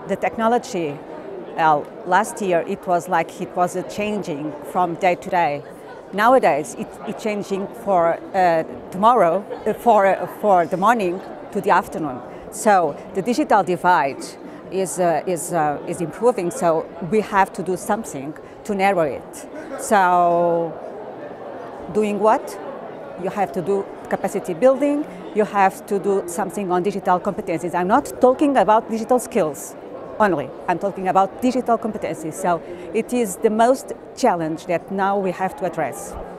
the technology, last year it was changing from day to day. Nowadays it's changing for tomorrow, for the morning to the afternoon. So the digital divide is improving. So we have to do something to narrow it. So doing what? You have to do capacity building. You have to do something on digital competencies. I'm not talking about digital skills only. I'm talking about digital competencies. So it is the most challenge that now we have to address.